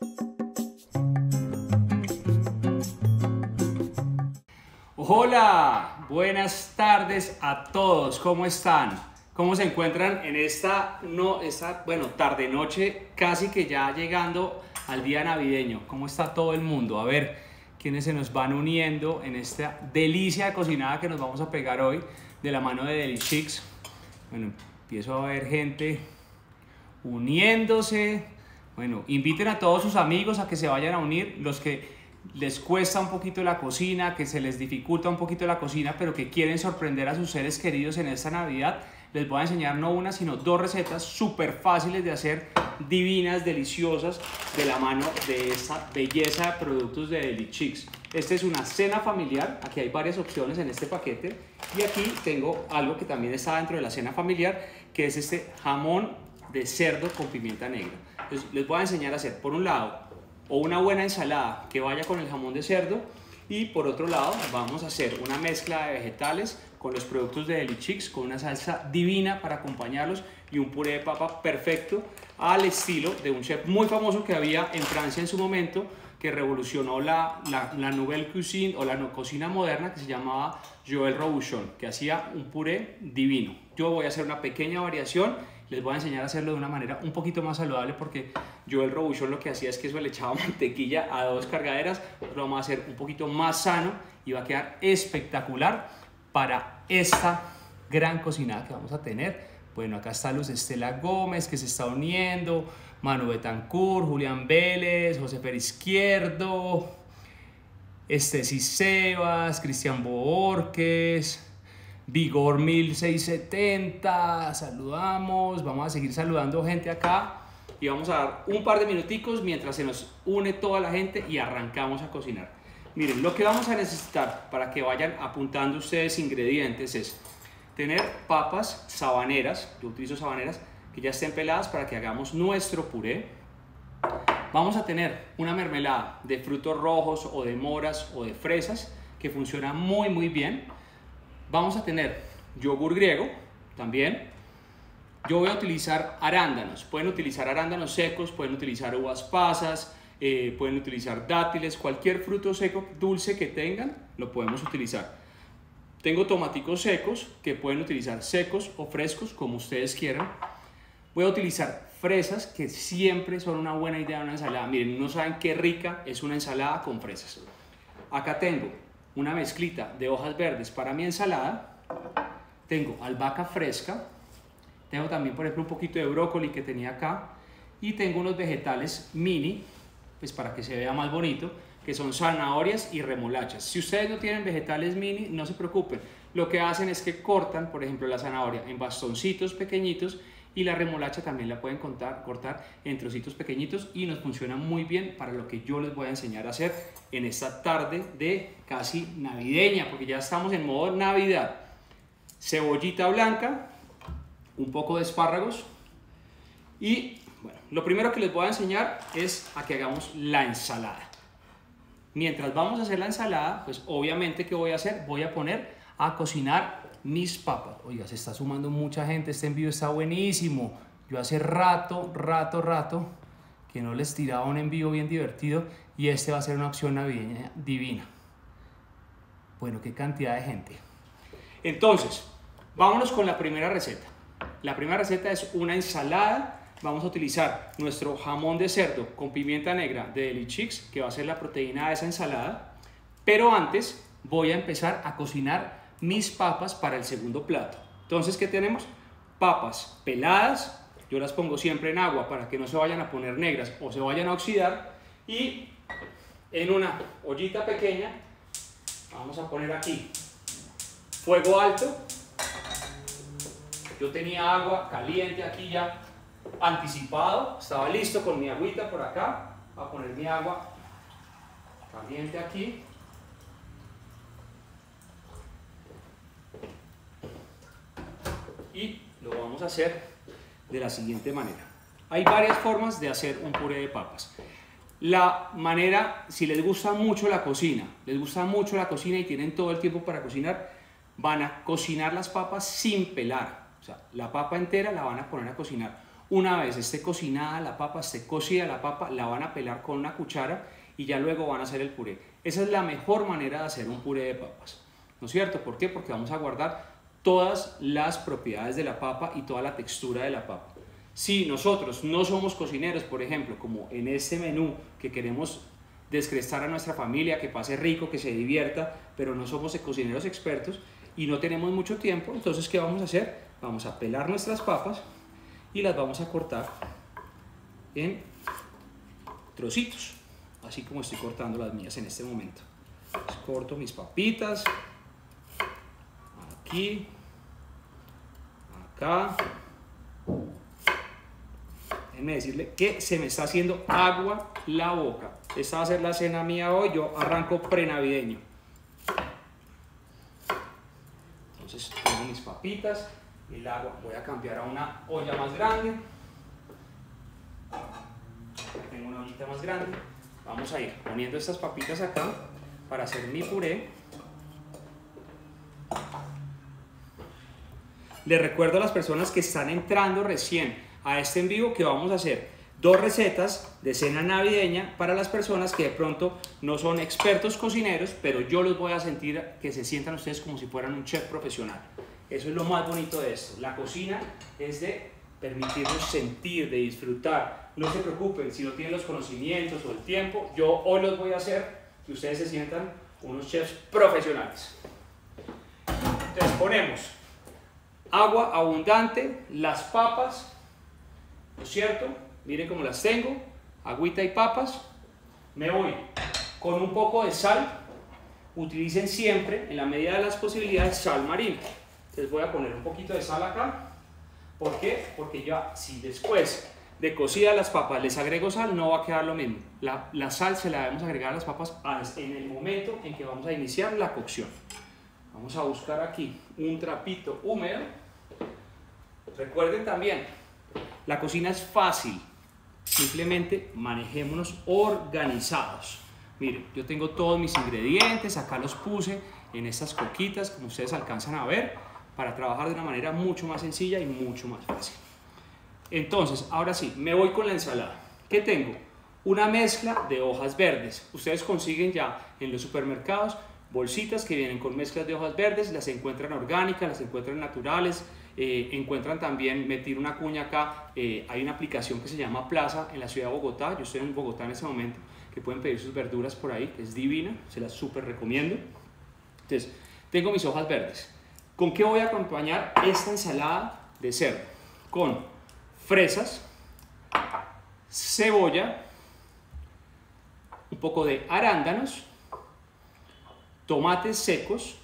Hola, buenas tardes a todos, ¿cómo están? ¿Cómo se encuentran en esta tarde-noche, casi que ya llegando al día navideño? ¿Cómo está todo el mundo? A ver, ¿quiénes se nos van uniendo en esta delicia de cocinada que nos vamos a pegar hoy de la mano de Deli Chicks? Bueno, empiezo a ver gente uniéndose. Bueno, inviten a todos sus amigos a que se vayan a unir, los que les cuesta un poquito la cocina, que se les dificulta un poquito la cocina, pero que quieren sorprender a sus seres queridos en esta Navidad. Les voy a enseñar no una, sino dos recetas súper fáciles de hacer, divinas, deliciosas, de la mano de esta belleza de productos de Deli Chicks. Esta es una cena familiar, aquí hay varias opciones en este paquete, y aquí tengo algo que también está dentro de la cena familiar, que es este jamón de cerdo con pimienta negra. Entonces, les voy a enseñar a hacer, por un lado, o una buena ensalada que vaya con el jamón de cerdo, y por otro lado vamos a hacer una mezcla de vegetales con los productos de Deli Chicks, con una salsa divina para acompañarlos y un puré de papa perfecto al estilo de un chef muy famoso que había en Francia en su momento, que revolucionó la nouvelle cuisine o la cocina moderna, que se llamaba Joël Robuchon, que hacía un puré divino. Yo voy a hacer una pequeña variación. Les voy a enseñar a hacerlo de una manera un poquito más saludable, porque Joël Robuchon lo que hacía es que eso le echaba mantequilla a 2 cargaderas. Lo vamos a hacer un poquito más sano y va a quedar espectacular para esta gran cocinada que vamos a tener. Bueno, acá está Luz Estela Gómez, que se está uniendo, Manu Betancourt, Julián Vélez, José Fer Izquierdo, Estesi Sebas, Cristian Borges, Vigor 1670, saludamos, vamos a seguir saludando gente acá y vamos a dar un par de minuticos mientras se nos une toda la gente y arrancamos a cocinar. Miren, lo que vamos a necesitar para que vayan apuntando ustedes ingredientes es tener papas sabaneras, yo utilizo sabaneras que ya estén peladas para que hagamos nuestro puré. Vamos a tener una mermelada de frutos rojos o de moras o de fresas que funciona muy bien. Vamos a tener yogur griego también. Yo voy a utilizar arándanos. Pueden utilizar arándanos secos, pueden utilizar uvas pasas, pueden utilizar dátiles, cualquier fruto seco dulce que tengan, lo podemos utilizar. Tengo tomaticos secos que pueden utilizar secos o frescos, como ustedes quieran. Voy a utilizar fresas, que siempre son una buena idea en una ensalada. Miren, no saben qué rica es una ensalada con fresas. Acá tengo una mezclita de hojas verdes para mi ensalada. Tengo albahaca fresca. Tengo también, por ejemplo, un poquito de brócoli que tenía acá. Y tengo unos vegetales mini, pues para que se vea más bonito, que son zanahorias y remolachas. Si ustedes no tienen vegetales mini, no se preocupen. Lo que hacen es que cortan, por ejemplo, la zanahoria en bastoncitos pequeñitos, y la remolacha también la pueden cortar en trocitos pequeñitos, y nos funciona muy bien para lo que yo les voy a enseñar a hacer en esta tarde de casi navideña, porque ya estamos en modo Navidad. Cebollita blanca, un poco de espárragos, y bueno, lo primero que les voy a enseñar es a que hagamos la ensalada. Mientras vamos a hacer la ensalada, pues obviamente, ¿qué voy a hacer? Voy a poner a cocinar mis papas. Oiga, se está sumando mucha gente, este envío está buenísimo. Yo hace rato que no les tiraba un envío bien divertido, y este va a ser una opción navideña divina. Bueno, qué cantidad de gente. Entonces, vámonos con la primera receta. La primera receta es una ensalada. Vamos a utilizar nuestro jamón de cerdo con pimienta negra de Deli Chicks, que va a ser la proteína de esa ensalada. Pero antes voy a empezar a cocinar mis papas para el segundo plato. Entonces, ¿qué tenemos? Papas peladas. Yo las pongo siempre en agua para que no se vayan a poner negras o se vayan a oxidar. Y en una ollita pequeña vamos a poner aquí fuego alto. Yo tenía agua caliente aquí ya anticipado, estaba listo con mi agüita por acá. Voy a poner mi agua caliente aquí. Y lo vamos a hacer de la siguiente manera. Hay varias formas de hacer un puré de papas. La manera, si les gusta mucho la cocina, y tienen todo el tiempo para cocinar, van a cocinar las papas sin pelar. O sea, la papa entera la van a poner a cocinar Una vez esté cocinada la papa, esté cocida la papa, la van a pelar con una cuchara y ya luego van a hacer el puré. Esa es la mejor manera de hacer un puré de papas, ¿no es cierto? ¿Por qué? Porque vamos a guardar todas las propiedades de la papa y toda la textura de la papa. Si nosotros no somos cocineros, por ejemplo, como en este menú que queremos descrestar a nuestra familia, que pase rico, que se divierta, pero no somos cocineros expertos y no tenemos mucho tiempo, entonces ¿qué vamos a hacer? Vamos a pelar nuestras papas y las vamos a cortar en trocitos, así como estoy cortando las mías en este momento. Entonces, corto mis papitas, aquí, acá. Déjenme decirle que se me está haciendo agua la boca. Esta va a ser la cena mía hoy, yo arranco prenavideño. Entonces tengo mis papitas, el agua voy a cambiar a una olla más grande. Tengo una ollita más grande. Vamos a ir poniendo estas papitas acá para hacer mi puré. Les recuerdo a las personas que están entrando recién a este en vivo que vamos a hacer 2 recetas de cena navideña para las personas que de pronto no son expertos cocineros, pero yo los voy a sentir que se sientan ustedes como si fueran un chef profesional. Eso es lo más bonito de esto. La cocina es de permitirnos sentir, de disfrutar. No se preocupen si no tienen los conocimientos o el tiempo. Yo hoy los voy a hacer que ustedes se sientan unos chefs profesionales. Entonces ponemos agua abundante, las papas, ¿no es cierto? Miren cómo las tengo, agüita y papas. Me voy con un poco de sal. Utilicen siempre, en la medida de las posibilidades, sal marina. Entonces voy a poner un poquito de sal acá. ¿Por qué? Porque ya si después de cocidas las papas les agrego sal, no va a quedar lo mismo. La sal se la debemos agregar a las papas en el momento en que vamos a iniciar la cocción. Vamos a buscar aquí un trapito húmedo. Recuerden también, la cocina es fácil, simplemente manejémonos organizados. Miren, yo tengo todos mis ingredientes, acá los puse en estas coquitas, como ustedes alcanzan a ver, para trabajar de una manera mucho más sencilla y mucho más fácil. Entonces, ahora sí, me voy con la ensalada. ¿Qué tengo? Una mezcla de hojas verdes. Ustedes consiguen ya en los supermercados bolsitas que vienen con mezclas de hojas verdes, las encuentran orgánicas, las encuentran naturales, encuentran también, meter una cuña acá, hay una aplicación que se llama Plaza en la ciudad de Bogotá, yo estoy en Bogotá en este momento, que pueden pedir sus verduras por ahí, que es divina, se las súper recomiendo. Entonces, tengo mis hojas verdes. ¿Con qué voy a acompañar esta ensalada de cerdo? Con fresas, cebolla, un poco de arándanos, tomates secos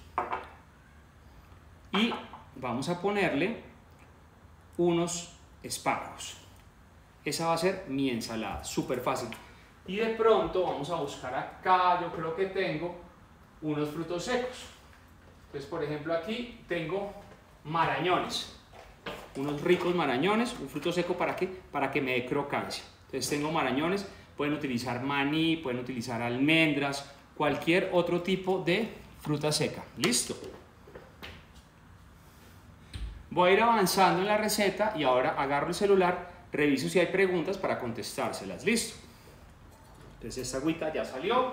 y vamos a ponerle unos espárragos. Esa va a ser mi ensalada, súper fácil. Y de pronto vamos a buscar acá, yo creo que tengo unos frutos secos. Entonces, por ejemplo, aquí tengo marañones, unos ricos marañones, un fruto seco ¿para qué? Para que me dé crocancia. Entonces tengo marañones, pueden utilizar maní, pueden utilizar almendras, cualquier otro tipo de fruta seca. Listo. Voy a ir avanzando en la receta y ahora agarro el celular, reviso si hay preguntas para contestárselas. Listo. Entonces esta agüita ya salió.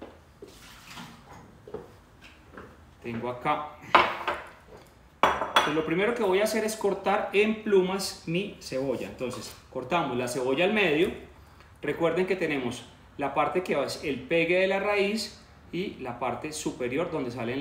Tengo acá. Pues lo primero que voy a hacer es cortar en plumas mi cebolla. Entonces cortamos la cebolla al medio. Recuerden que tenemos la parte que es el pegue de la raíz y la parte superior donde salen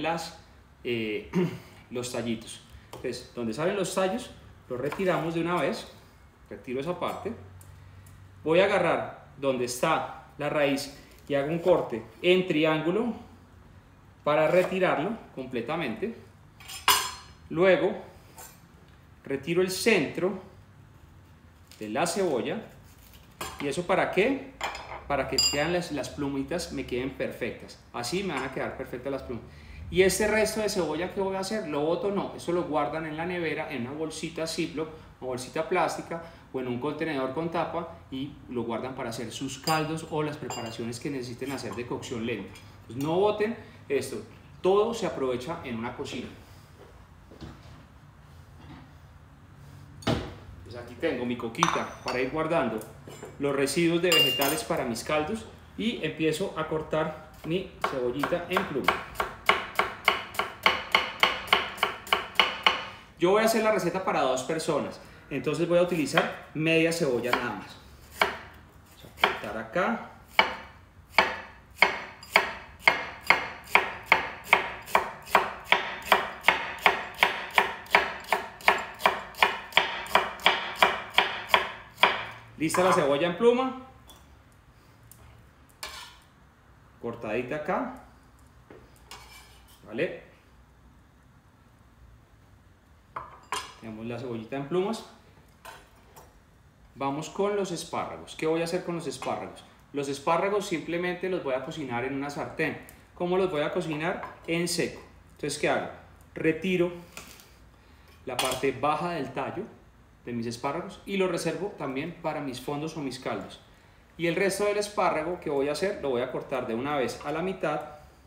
los tallitos. Entonces, donde salen los tallos, los retiramos de una vez. Retiro esa parte. Voy a agarrar donde está la raíz y hago un corte en triángulo para retirarlo completamente. Luego, retiro el centro de la cebolla. ¿Y eso para qué? Para que quedan las plumitas, me queden perfectas. Así me van a quedar perfectas las plumas. Y este resto de cebolla que voy a hacer, lo boto no, eso lo guardan en la nevera, en una bolsita Ziploc, una bolsita plástica o en un contenedor con tapa y lo guardan para hacer sus caldos o las preparaciones que necesiten hacer de cocción lenta. Pues no boten esto, todo se aprovecha en una cocina. Pues aquí tengo mi coquita para ir guardando los residuos de vegetales para mis caldos y empiezo a cortar mi cebollita en pluma. Yo voy a hacer la receta para 2 personas, entonces voy a utilizar media cebolla nada más. Vamos a cortar acá. Lista la cebolla en pluma, cortadita acá, ¿vale? Tenemos la cebollita en plumas. Vamos con los espárragos. ¿Qué voy a hacer con los espárragos? Los espárragos simplemente los voy a cocinar en una sartén. ¿Cómo los voy a cocinar? En seco. Entonces, ¿qué hago? Retiro la parte baja del tallo de mis espárragos y lo reservo también para mis fondos o mis caldos. Y el resto del espárrago que voy a hacer lo voy a cortar de una vez a la mitad,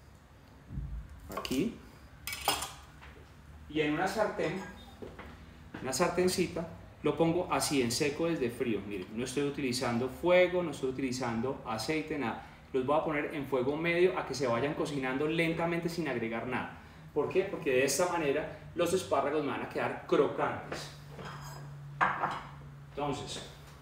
aquí, y en una sartén, una sartencita, lo pongo así en seco desde frío. Miren, no estoy utilizando fuego, no estoy utilizando aceite, nada. Los voy a poner en fuego medio a que se vayan cocinando lentamente sin agregar nada. ¿Por qué? Porque de esta manera los espárragos me van a quedar crocantes. Entonces,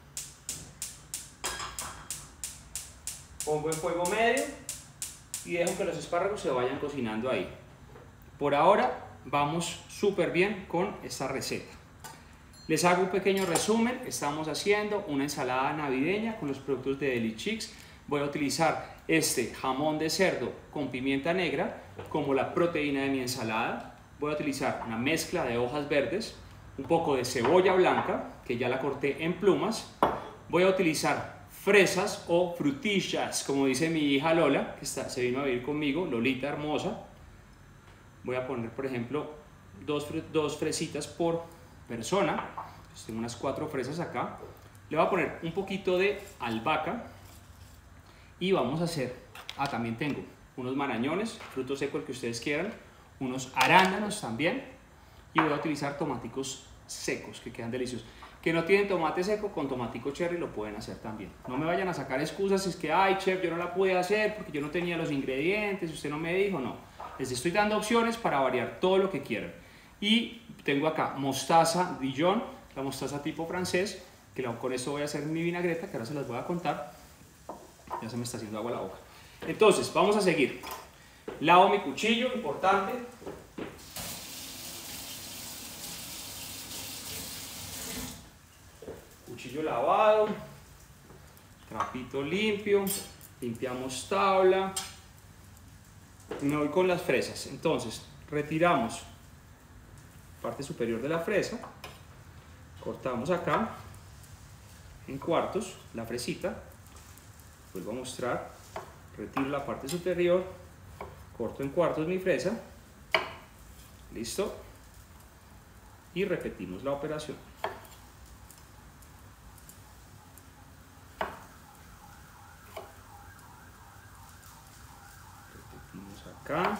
pongo en fuego medio y dejo que los espárragos se vayan cocinando ahí. Por ahora vamos súper bien con esta receta. Les hago un pequeño resumen. Estamos haciendo una ensalada navideña con los productos de Deli Chicks. Voy a utilizar este jamón de cerdo con pimienta negra como la proteína de mi ensalada. Voy a utilizar una mezcla de hojas verdes, un poco de cebolla blanca, que ya la corté en plumas. Voy a utilizar fresas o frutillas, como dice mi hija Lola, que se vino a vivir conmigo, Lolita hermosa. Voy a poner, por ejemplo, dos fresitas por persona. Tengo unas 4 fresas acá. Le voy a poner un poquito de albahaca y vamos a hacer, también tengo unos marañones, fruto seco el que ustedes quieran, unos arándanos también. Y voy a utilizar tomaticos secos que quedan deliciosos. Que no tienen tomate seco, con tomatico cherry lo pueden hacer también. No me vayan a sacar excusas si es que, ay chef, yo no la pude hacer porque yo no tenía los ingredientes, usted no me dijo. No, les estoy dando opciones para variar todo lo que quieran. Y tengo acá mostaza Dijon, la mostaza tipo francés, que con esto voy a hacer mi vinagreta, que ahora se las voy a contar. Ya se me está haciendo agua la boca. Entonces, vamos a seguir. Lavo mi cuchillo, importante. Cuchillo lavado, trapito limpio, limpiamos tabla. Me voy con las fresas. Entonces, retiramos parte superior de la fresa, cortamos acá en cuartos la fresita, vuelvo a mostrar, retiro la parte superior, corto en cuartos mi fresa, listo, y repetimos la operación. Acá,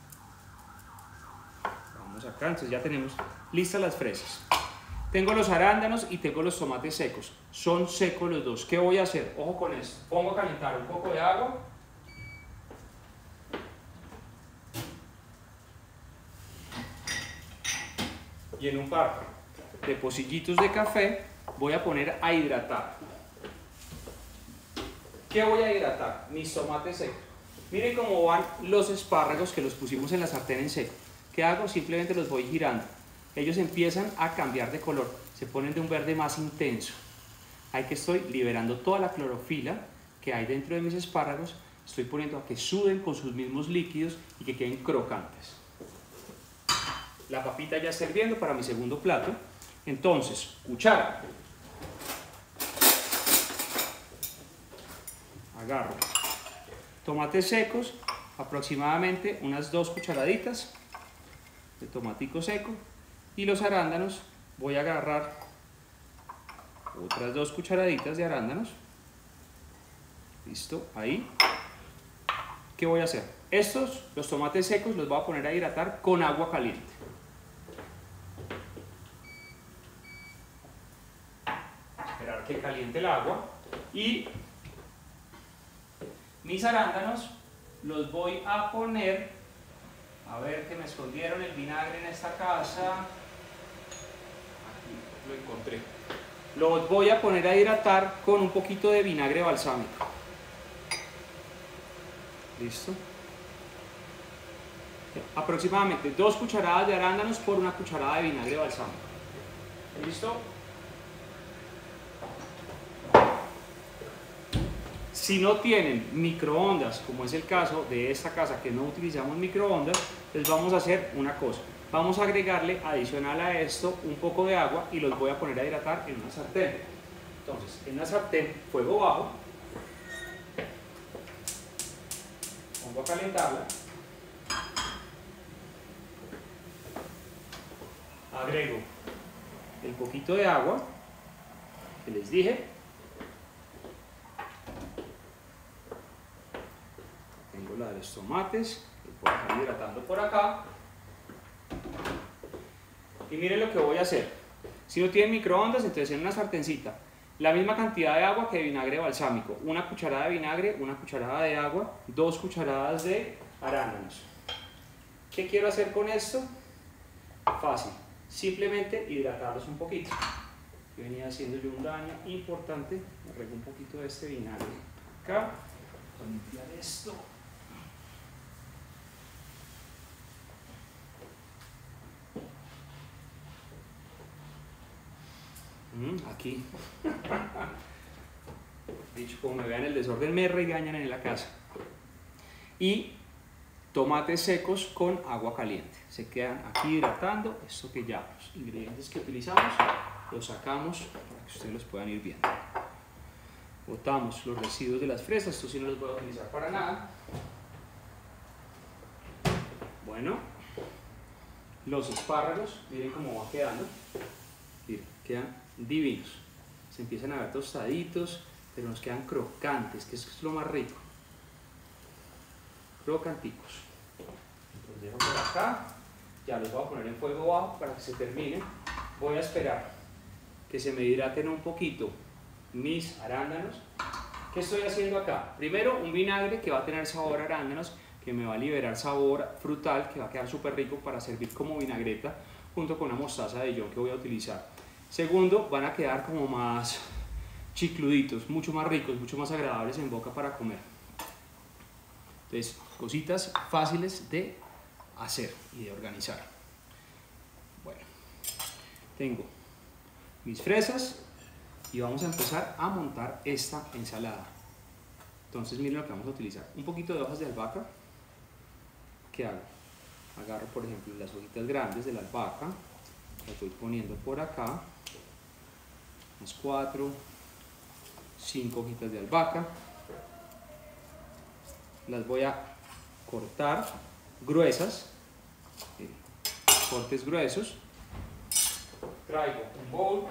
vamos acá, entonces ya tenemos listas las fresas. Tengo los arándanos y tengo los tomates secos, son secos los dos. ¿Qué voy a hacer? Ojo con esto, pongo a calentar un poco de agua. Y en un par de pocillitos de café voy a poner a hidratar. ¿Qué voy a hidratar? Mis tomates secos. Miren cómo van los espárragos que los pusimos en la sartén en seco. ¿Qué hago? Simplemente los voy girando. Ellos empiezan a cambiar de color, se ponen de un verde más intenso. Ahí que estoy liberando toda la clorofila que hay dentro de mis espárragos, estoy poniendo a que suden con sus mismos líquidos y que queden crocantes. La papita ya está hirviendo para mi segundo plato. Entonces, cuchara. Agarro tomates secos, aproximadamente unas 2 cucharaditas de tomatico seco, y los arándanos voy a agarrar otras 2 cucharaditas de arándanos. Listo, ahí. ¿Qué voy a hacer? Los tomates secos los voy a poner a hidratar con agua caliente. caliente el agua y mis arándanos los voy a poner, a ver que me escondieron el vinagre en esta casa, aquí lo encontré, los voy a poner a hidratar con un poquito de vinagre balsámico. ¿Listo? Aproximadamente 2 cucharadas de arándanos por 1 cucharada de vinagre balsámico. ¿Listo? Si no tienen microondas, como es el caso de esta casa que no utilizamos microondas, les vamos a hacer una cosa. Vamos a agregarle adicional a esto un poco de agua y los voy a poner a hidratar en una sartén. Entonces, en la sartén, fuego bajo, pongo a calentarla, agrego el poquito de agua que les dije, tengo la de los tomates, los voy a dejar hidratando por acá, y miren lo que voy a hacer. Si no tienen microondas, entonces en una sartencita la misma cantidad de agua que de vinagre balsámico, 1 cucharada de vinagre, 1 cucharada de agua, 2 cucharadas de arándanos. ¿Qué quiero hacer con esto? Fácil, simplemente hidratarlos un poquito. Yo venía haciendo yo un daño importante, me rego un poquito de este vinagre acá, voy a limpiar esto. Aquí, dicho, como me vean el desorden, me regañan en la casa. Y tomates secos con agua caliente, se quedan aquí hidratando. Esto que ya, los ingredientes que utilizamos, los sacamos para que ustedes los puedan ir viendo. Botamos los residuos de las fresas, esto sí no los voy a utilizar para nada. Bueno, los espárragos, miren cómo va quedando, miren, quedan divinos, se empiezan a ver tostaditos, pero nos quedan crocantes, que eso es lo más rico, crocanticos. Los dejo por acá, ya los voy a poner en fuego bajo para que se terminen. Voy a esperar que se me hidraten un poquito mis arándanos. ¿Qué estoy haciendo acá? Primero, un vinagre que va a tener sabor a arándanos, que me va a liberar sabor frutal, que va a quedar súper rico para servir como vinagreta, junto con una mostaza de Dijon que voy a utilizar. Segundo, van a quedar como más chicluditos, mucho más ricos, mucho más agradables en boca para comer. Entonces, cositas fáciles de hacer y de organizar. Bueno, tengo mis fresas y vamos a empezar a montar esta ensalada. Entonces, miren lo que vamos a utilizar. Un poquito de hojas de albahaca. ¿Qué hago? Agarro, por ejemplo, las hojitas grandes de la albahaca, las voy poniendo por acá, unas 4, 5 hojitas de albahaca, las voy a cortar gruesas, cortes gruesos, traigo un bowl,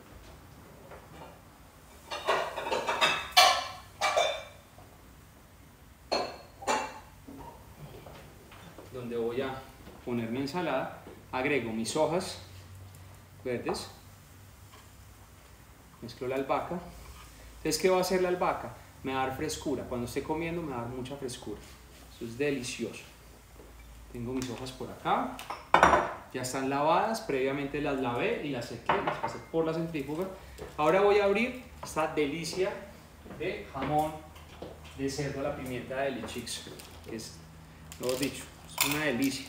donde voy a poner mi ensalada, agrego mis hojas verdes, mezclo la albahaca. Entonces, ¿qué va a hacer la albahaca? Me va a dar frescura, cuando esté comiendo me va a dar mucha frescura, eso es delicioso. Tengo mis hojas por acá, ya están lavadas, previamente las lavé y las sequé, las pasé por la centrífuga. Ahora voy a abrir esta delicia de jamón de cerdo a la pimienta de Lichix, que es, lo he dicho, es una delicia.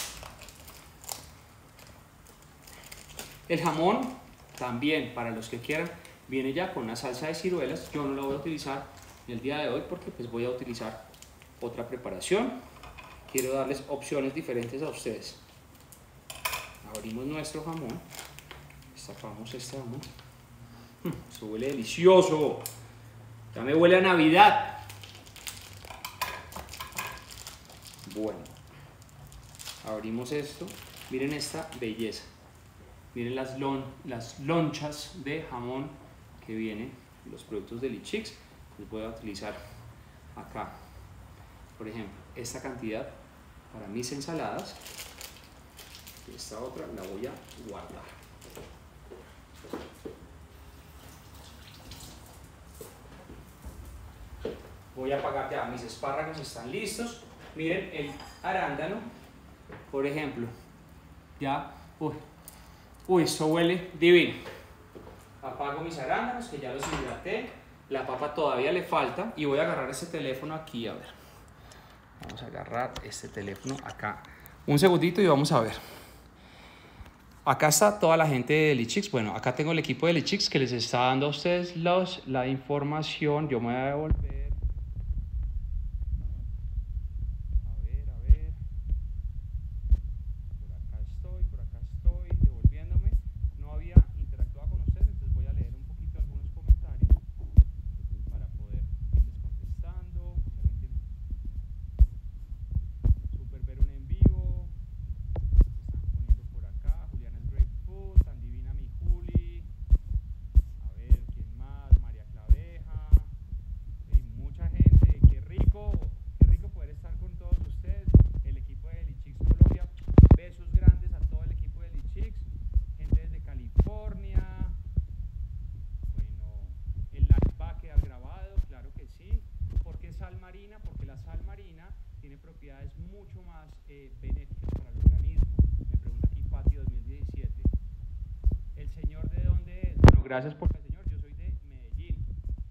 El jamón también, para los que quieran, viene ya con una salsa de ciruelas. Yo no la voy a utilizar el día de hoy porque pues voy a utilizar otra preparación. Quiero darles opciones diferentes a ustedes. Abrimos nuestro jamón, destapamos este jamón. Eso huele delicioso, ya me huele a Navidad. Bueno, abrimos esto, miren esta belleza, miren las lonchas de jamón que vienen, los productos de Lichix. Les voy a utilizar acá, por ejemplo, esta cantidad para mis ensaladas. Esta otra la voy a guardar. Voy a apagar ya, mis espárragos están listos. Miren el arándano, por ejemplo. Ya, uy, esto huele divino. Apago mis arándanos que ya los hidraté. La papa todavía le falta y voy a agarrar este teléfono aquí, a ver. Vamos a agarrar este teléfono acá. Un segundito y vamos a ver. Acá está toda la gente de Delichix. Bueno, acá tengo el equipo de Delichix que les está dando a ustedes la información. Yo me voy a devolver. A ver. Por acá estoy, devolviéndome. No había interactuado con ustedes, entonces voy a leer un poquito algunos comentarios para poder irles contestando. Super ver un en vivo. Están poniendo por acá. Juliana es Great Food, tan divina mi Juli. A ver, ¿quién más? María Claveja. Hay mucha gente. Qué rico poder estar con todos ustedes. El equipo de Delichix Colombia. Besos grandes a todo el equipo de Delichix. Gente desde California. Bueno, el live va a quedar grabado, claro que sí. ¿Por qué sal marina? Porque la sal marina tiene propiedades mucho más benéficas para el organismo. Me pregunta aquí Pati 2017. ¿El señor de dónde es? Bueno, gracias por el señor. Yo soy de Medellín.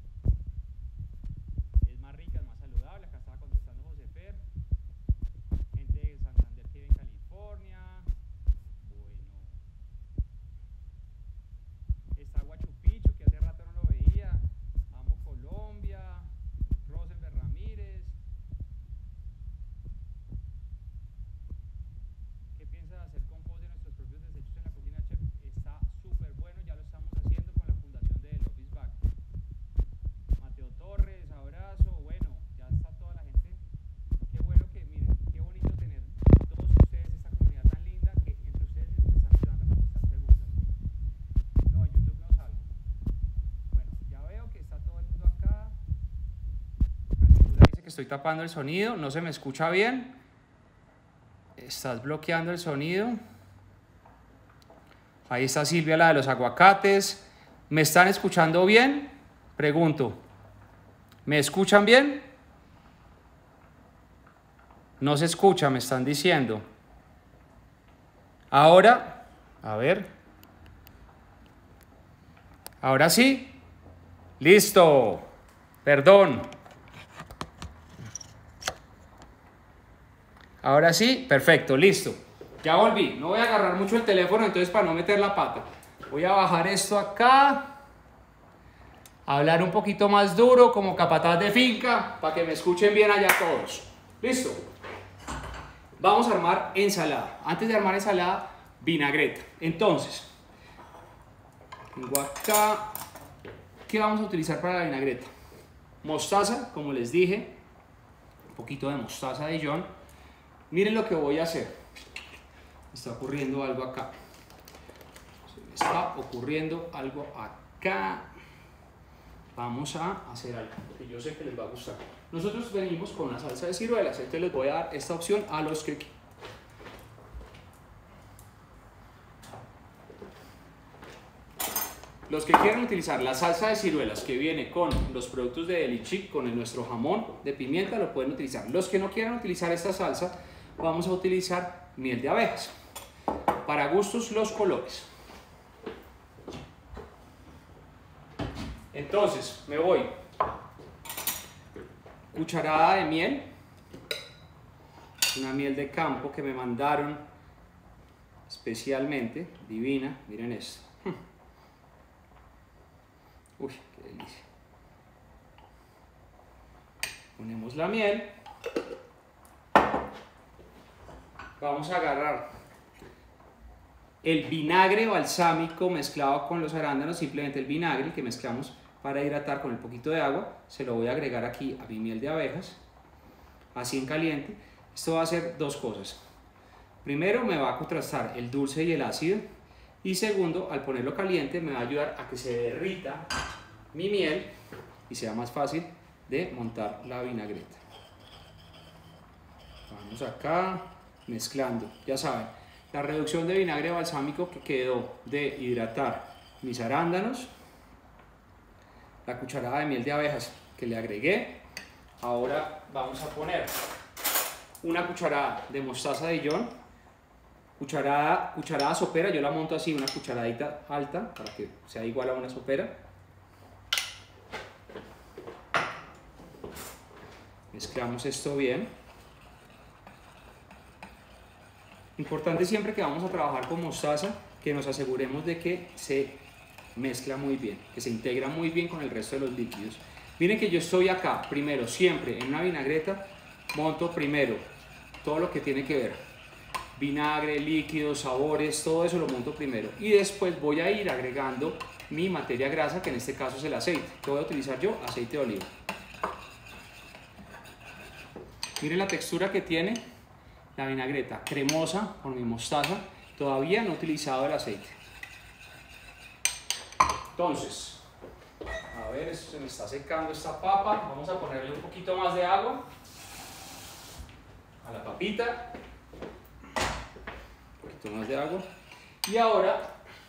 Es más rica, es más saludable. Acá estaba contestando José Fer. Gente de Santander que vive en California. Bueno. Está Guachupicho, que hace rato no lo veía. Amo Colombia. Rosenberg Ramírez. ¿Qué piensa de hacer compost de nuestros propios desechos en la cocina, chef? Está súper bueno, ya lo estamos haciendo con la fundación de El Office Bag. Mateo Torres, abrazo. Bueno, ya está toda la gente. Qué bueno que, miren, qué bonito tener todos ustedes, esta comunidad tan linda, que entre ustedes mismos me están ayudando a contestar preguntas. No, en YouTube no salgo. Bueno, ya veo que está todo el mundo acá. Calentura dice que estoy tapando el sonido, no se me escucha bien. Estás bloqueando el sonido. Ahí está Silvia, la de los aguacates. ¿Me están escuchando bien? Pregunto. ¿Me escuchan bien? No se escucha, me están diciendo. Ahora, a ver. Ahora sí. Listo. Perdón. Ahora sí, perfecto, listo. Ya volví. No voy a agarrar mucho el teléfono, entonces para no meter la pata. Voy a bajar esto acá. Hablar un poquito más duro, como capataz de finca, para que me escuchen bien allá todos. Listo. Vamos a armar ensalada. Antes de armar ensalada, vinagreta. Entonces, tengo acá. ¿Qué vamos a utilizar para la vinagreta? Mostaza, como les dije. Un poquito de mostaza de Dijon. Miren lo que voy a hacer. Me está ocurriendo algo acá. Se me está ocurriendo algo acá. Vamos a hacer algo que yo sé que les va a gustar. Nosotros venimos con una salsa de ciruelas. Entonces les voy a dar esta opción a los que quieran utilizar la salsa de ciruelas que viene con los productos de Delichix, con nuestro jamón de pimienta, lo pueden utilizar. Los que no quieran utilizar esta salsa, vamos a utilizar miel de abejas. Para gustos los colores. Entonces, me voy. Cucharada de miel. Una miel de campo que me mandaron especialmente. Divina. Miren esto. Uy, qué delicia. Ponemos la miel. Vamos a agarrar el vinagre balsámico mezclado con los arándanos, simplemente el vinagre que mezclamos para hidratar con el poquito de agua. Se lo voy a agregar aquí a mi miel de abejas, así en caliente. Esto va a hacer dos cosas. Primero, me va a contrastar el dulce y el ácido. Y segundo, al ponerlo caliente me va a ayudar a que se derrita mi miel y sea más fácil de montar la vinagreta. Vamos acá mezclando, ya saben, la reducción de vinagre balsámico que quedó de hidratar mis arándanos, la cucharada de miel de abejas que le agregué, Ahora vamos a poner una cucharada de mostaza de Dijon, cucharada sopera, yo la monto así, una cucharadita alta para que sea igual a una sopera. Mezclamos esto bien. Importante siempre que vamos a trabajar con mostaza que nos aseguremos de que se mezcla muy bien, que se integra muy bien con el resto de los líquidos. Miren que yo estoy acá, primero, siempre en una vinagreta, monto primero todo lo que tiene que ver, vinagre, líquidos, sabores, todo eso lo monto primero. Y después voy a ir agregando mi materia grasa, que en este caso es el aceite. ¿Qué voy a utilizar yo? Aceite de oliva. Miren la textura que tiene la vinagreta, cremosa con mi mostaza. Todavía no he utilizado el aceite. Entonces, a ver, esto se me está secando esta papa. Vamos a ponerle un poquito más de agua a la papita. Un poquito más de agua. Y ahora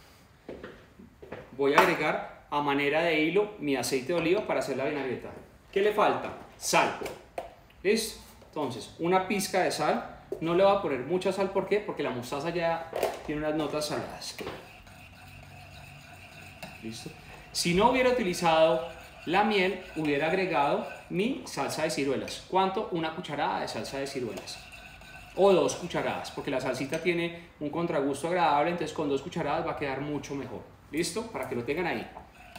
voy a agregar a manera de hilo mi aceite de oliva para hacer la vinagreta. ¿Qué le falta? Sal. ¿Listo? Entonces, una pizca de sal. No le voy a poner mucha sal, ¿por qué? Porque la mostaza ya tiene unas notas saladas. ¿Listo? Si no hubiera utilizado la miel, hubiera agregado mi salsa de ciruelas. ¿Cuánto? Una cucharada de salsa de ciruelas. O 2 cucharadas, porque la salsita tiene un contragusto agradable, entonces con 2 cucharadas va a quedar mucho mejor. ¿Listo? Para que lo tengan ahí.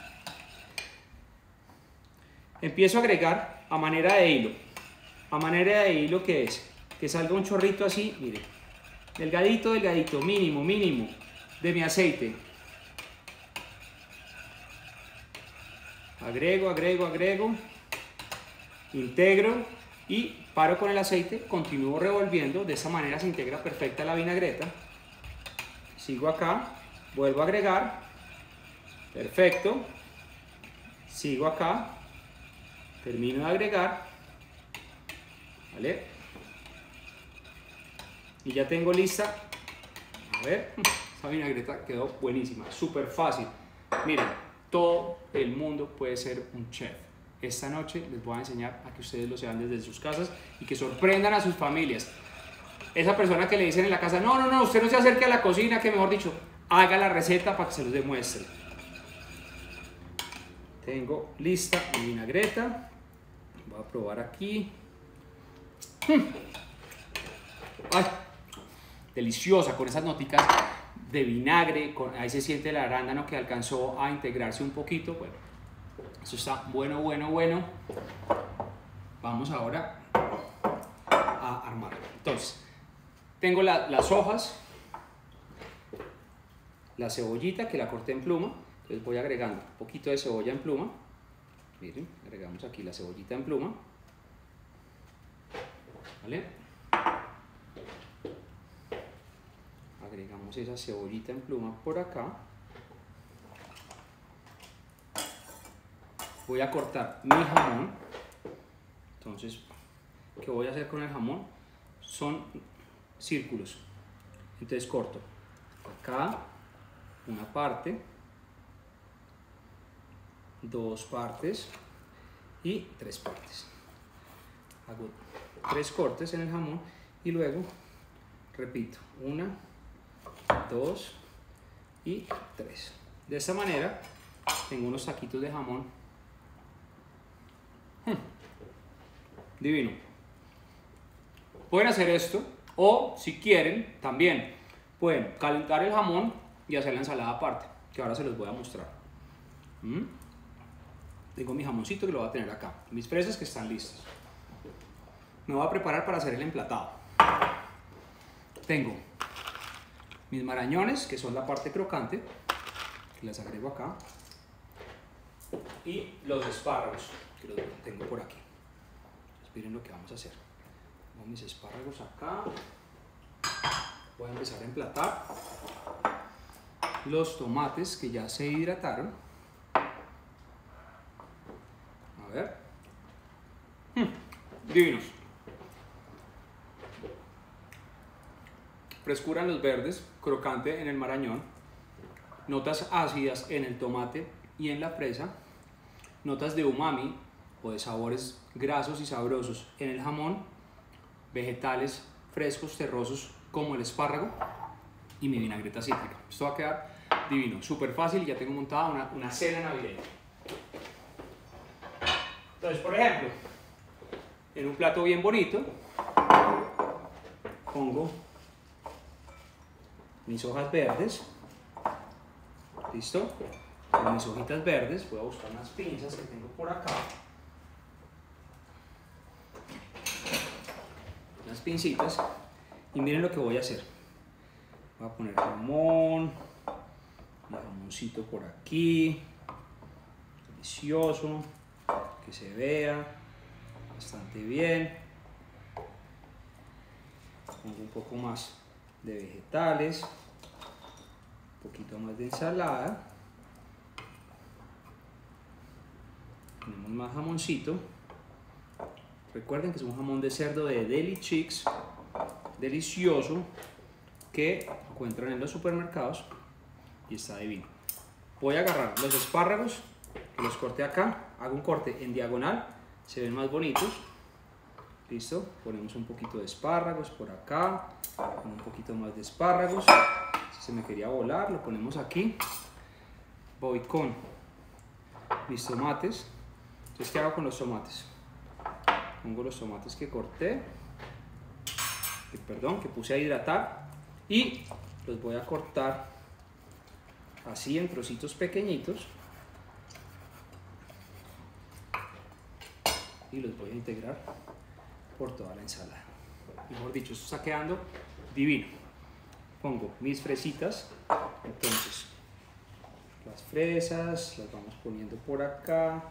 Empiezo a agregar a manera de hilo. A manera de hilo, ¿qué es? Que salga un chorrito así, mire, delgadito, delgadito, mínimo, mínimo, de mi aceite. Agrego, agrego, agrego, integro y paro con el aceite, continúo revolviendo, de esa manera se integra perfecta la vinagreta. Sigo acá, vuelvo a agregar, perfecto, sigo acá, termino de agregar, ¿vale? Y ya tengo lista, a ver, esta vinagreta quedó buenísima, súper fácil. Miren, todo el mundo puede ser un chef. Esta noche les voy a enseñar a que ustedes lo sean desde sus casas y que sorprendan a sus familias. Esa persona que le dicen en la casa, no, no, no, usted no se acerque a la cocina, que mejor dicho, haga la receta para que se los demuestre. Tengo lista mi vinagreta, voy a probar aquí. ¡Ay! Deliciosa, con esas noticas de vinagre, ahí se siente el arándano que alcanzó a integrarse un poquito. Bueno, eso está bueno, bueno, bueno. Vamos ahora a armarlo. Entonces, tengo las hojas, la cebollita que la corté en pluma, entonces voy agregando un poquito de cebolla en pluma. Miren, agregamos aquí la cebollita en pluma. ¿Vale? Agregamos esa cebollita en pluma por acá. Voy a cortar mi jamón. Entonces, ¿qué voy a hacer con el jamón? Son círculos. Entonces corto acá una parte, 2 partes y 3 partes. Hago 3 cortes en el jamón y luego repito 1, 2 y 3. De esta manera tengo unos taquitos de jamón. Divino. Pueden hacer esto o si quieren también pueden calentar el jamón y hacer la ensalada aparte, que ahora se los voy a mostrar. Tengo mi jamoncito que lo voy a tener acá, mis fresas que están listas. Me voy a preparar para hacer el emplatado. Tengo mis marañones, que son la parte crocante, que las agrego acá, y los espárragos, que los tengo por aquí. Entonces, miren lo que vamos a hacer. Pongo mis espárragos acá. Voy a empezar a emplatar los tomates que ya se hidrataron. A ver. Divinos. Frescura en los verdes, crocante en el marañón, notas ácidas en el tomate y en la fresa, notas de umami o de sabores grasos y sabrosos en el jamón, vegetales frescos, terrosos como el espárrago y mi vinagreta cítrica. Esto va a quedar divino, súper fácil, ya tengo montada una cena navideña. Entonces, por ejemplo, en un plato bien bonito, pongo mis hojas verdes, ¿listo? Con mis hojitas verdes, voy a buscar unas pinzas que tengo por acá. Unas pincitas, y miren lo que voy a hacer. Voy a poner jamón, el jamoncito por aquí, delicioso, que se vea bastante bien. Pongo un poco más de vegetales, un poquito más de ensalada. Tenemos más jamoncito. Recuerden que es un jamón de cerdo de Deli Chicks, delicioso, que encuentran en los supermercados y está divino. Voy a agarrar los espárragos, que los corté acá, hago un corte en diagonal, se ven más bonitos. Listo, ponemos un poquito de espárragos por acá, un poquito más de espárragos. Si se me quería volar, lo ponemos aquí. Voy con mis tomates. Entonces, ¿qué hago con los tomates? Pongo los tomates que corté, que puse a hidratar, y los voy a cortar así en trocitos pequeñitos y los voy a integrar por toda la ensalada. Mejor dicho, esto está quedando divino. Pongo mis fresitas, entonces las fresas las vamos poniendo por acá.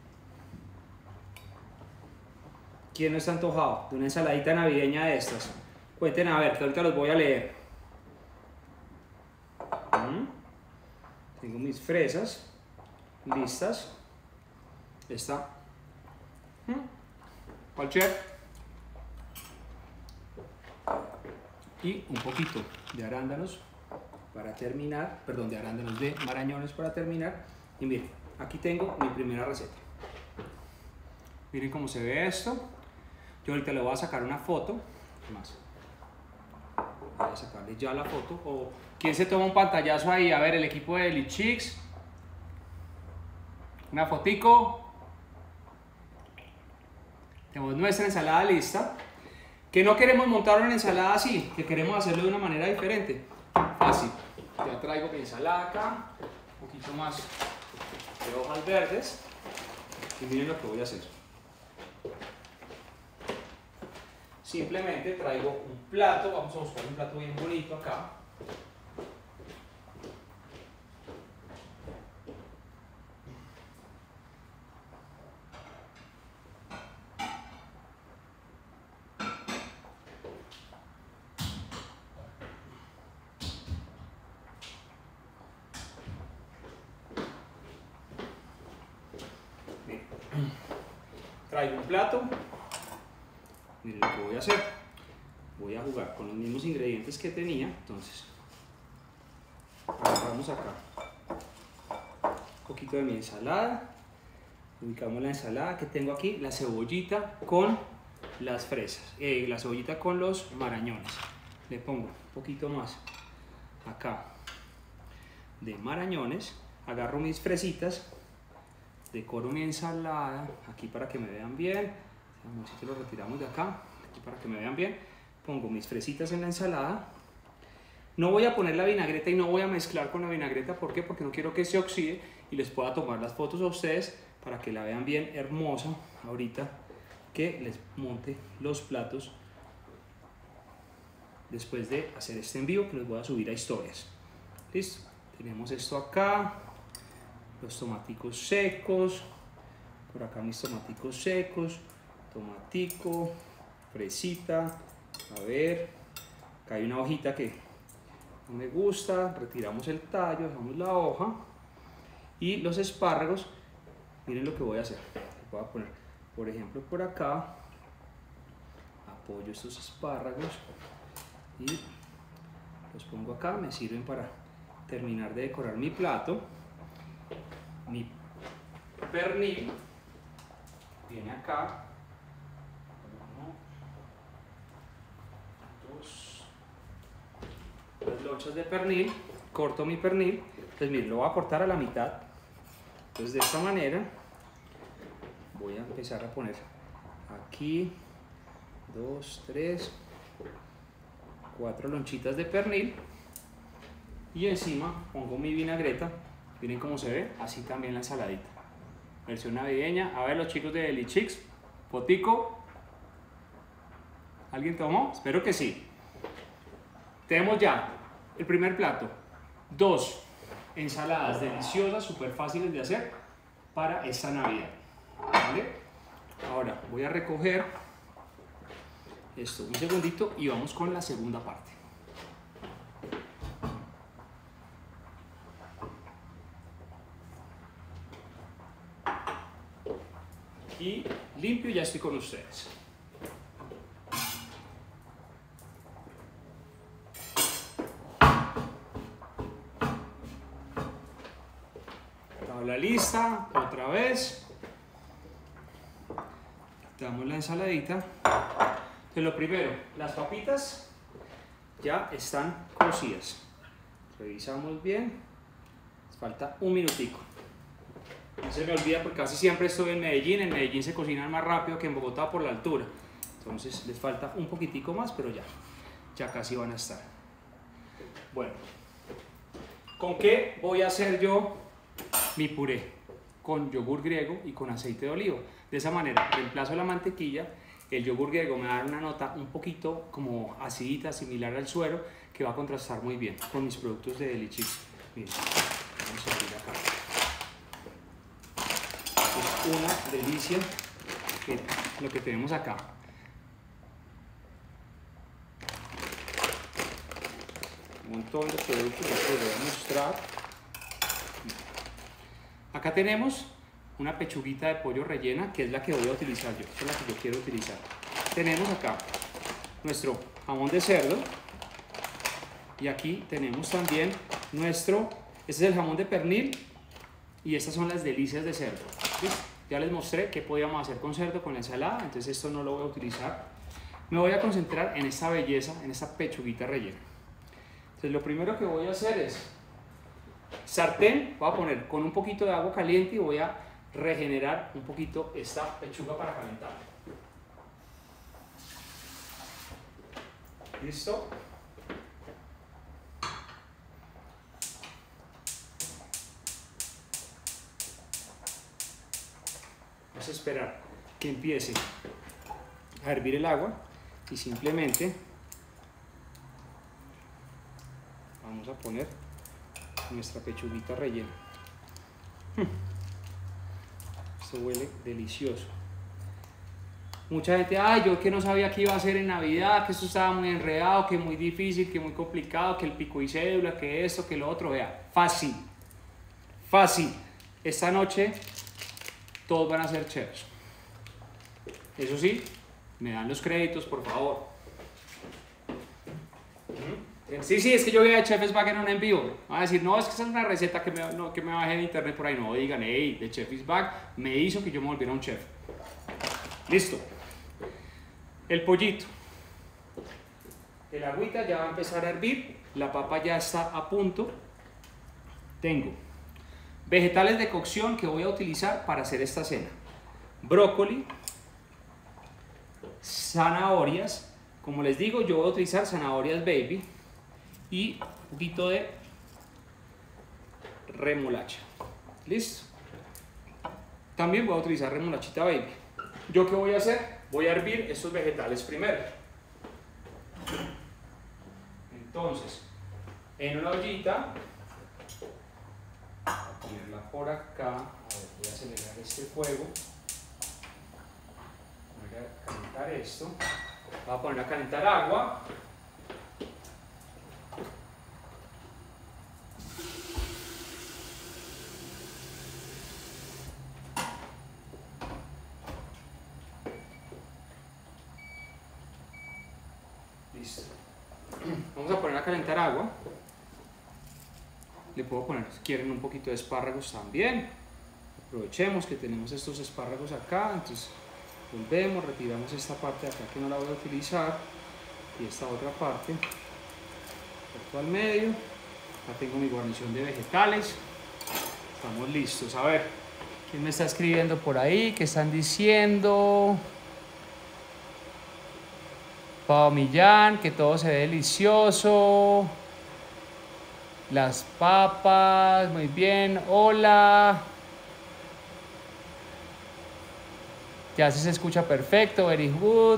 ¿Quién no está antojado de una ensaladita navideña de estas? Cuenten a ver, que ahorita los voy a leer. Tengo mis fresas listas. Esta. Cualquier. Y un poquito de arándanos para terminar. Perdón, de arándanos, de marañones para terminar. Y miren, aquí tengo mi primera receta. Miren cómo se ve esto. Yo ahorita le voy a sacar una foto. ¿Qué más? Voy a sacarle ya la foto. O ¿quién se toma un pantallazo ahí? A ver, el equipo de Deli Chicks. Una fotico. Tenemos nuestra ensalada lista. Que no queremos montar una ensalada así, que queremos hacerlo de una manera diferente. Fácil. Ya traigo mi ensalada acá. Un poquito más de hojas verdes. Y miren lo que voy a hacer. Simplemente traigo un plato, vamos a buscar un plato bien bonito acá. Bien. Traigo un plato. Miren lo que voy a hacer. Voy a jugar con los mismos ingredientes que tenía. Entonces, agarramos acá un poquito de mi ensalada. Ubicamos la ensalada que tengo aquí, la cebollita con las fresas, la cebollita con los marañones. Le pongo un poquito más acá de marañones. Agarro mis fresitas, decoro mi ensalada aquí para que me vean bien. Si lo retiramos de acá, aquí para que me vean bien. Pongo mis fresitas en la ensalada. No voy a poner la vinagreta y no voy a mezclar con la vinagreta. ¿Por qué? Porque no quiero que se oxide y les pueda tomar las fotos a ustedes para que la vean bien hermosa ahorita que les monte los platos después de hacer este envío que les voy a subir a historias. Listo, tenemos esto acá, los tomaticos secos, por acá mis tomaticos secos, tomatico, fresita, a ver, acá hay una hojita que no me gusta, retiramos el tallo, dejamos la hoja y los espárragos. Miren lo que voy a hacer. Voy a poner, por ejemplo, por acá, apoyo estos espárragos y los pongo acá. Me sirven para terminar de decorar mi plato. Mi pernil, viene acá, 1, 2, las lonchas de pernil, corto mi pernil, entonces miren, lo voy a cortar a la mitad, entonces de esta manera voy a empezar a poner aquí 2, 3, 4 lonchitas de pernil y encima pongo mi vinagreta. Miren cómo se ve, así también la ensaladita, versión navideña. A ver, los chicos de Delichix, fotico, ¿alguien tomó? Espero que sí. Tenemos ya el primer plato, 2 ensaladas deliciosas, súper fáciles de hacer para esta Navidad, ¿vale? Ahora voy a recoger esto un segundito y vamos con la segunda parte. Y limpio y ya estoy con ustedes. Tabla lista, otra vez. Damos la ensaladita. Entonces lo primero, las papitas ya están cocidas. Revisamos bien. Les falta un minutico. No se me olvida porque casi siempre estoy en Medellín se cocinan más rápido que en Bogotá por la altura. Entonces les falta un poquitico más, pero ya casi van a estar. Bueno, ¿con qué voy a hacer yo mi puré? Con yogur griego y con aceite de oliva. De esa manera reemplazo la mantequilla, el yogur griego me va a dar una nota un poquito como acidita, similar al suero, que va a contrastar muy bien con mis productos de Delichix. Miren, vamos a abrir acá. Es una delicia lo que tenemos acá. Un montón de productos que les voy a mostrar. Acá tenemos una pechuguita de pollo rellena, que es la que voy a utilizar yo. Esta es la que yo quiero utilizar. Tenemos acá nuestro jamón de cerdo. Y aquí tenemos también este es el jamón de pernil. Y estas son las delicias de cerdo. ¿Sí? Ya les mostré qué podíamos hacer con cerdo, con la ensalada, entonces esto no lo voy a utilizar. Me voy a concentrar en esta belleza, en esta pechuguita rellena. Entonces lo primero que voy a hacer es sartén, voy a poner con un poquito de agua caliente y voy a regenerar un poquito esta pechuga para calentar. ¿Listo? Vamos a esperar que empiece a hervir el agua y simplemente vamos a poner nuestra pechuguita rellena. Esto huele delicioso. Mucha gente, ay, yo que no sabía que iba a hacer en Navidad, que esto estaba muy enredado, que muy difícil, que muy complicado, que el pico y cédula, que esto, que lo otro. Vea, fácil, fácil. Esta noche todos van a ser chefs. Eso sí, me dan los créditos, por favor. Sí, es que yo vi a Chef Isbag en un en vivo. Van a decir, no, es que esa es una receta que me bajé de internet por ahí. No digan, hey, de Chef Isbag me hizo que yo me volviera un chef. Listo. El pollito. El agüita ya va a empezar a hervir. La papa ya está a punto. Tengo vegetales de cocción que voy a utilizar para hacer esta cena. Brócoli, zanahorias. Como les digo, yo voy a utilizar zanahorias baby y un poquito de remolacha. ¿Listo? También voy a utilizar remolachita baby. ¿Yo qué voy a hacer? Voy a hervir estos vegetales primero. Entonces, en una ollita, voy a ponerla por acá. A ver, voy a acelerar este fuego. Voy a calentar esto. Voy a poner a calentar agua. Listo. Vamos a poner a calentar agua. Le puedo poner, si quieren, un poquito de espárragos también. Aprovechemos que tenemos estos espárragos acá. Entonces Volvemos, retiramos esta parte de acá que no la voy a utilizar y esta otra parte, corto al medio. Acá tengo mi guarnición de vegetales. Estamos listos. A ver, ¿quién me está escribiendo por ahí? ¿Qué están diciendo? Pau Millán, que todo se ve delicioso. Las papas, muy bien. Hola. Ya se escucha perfecto, very good.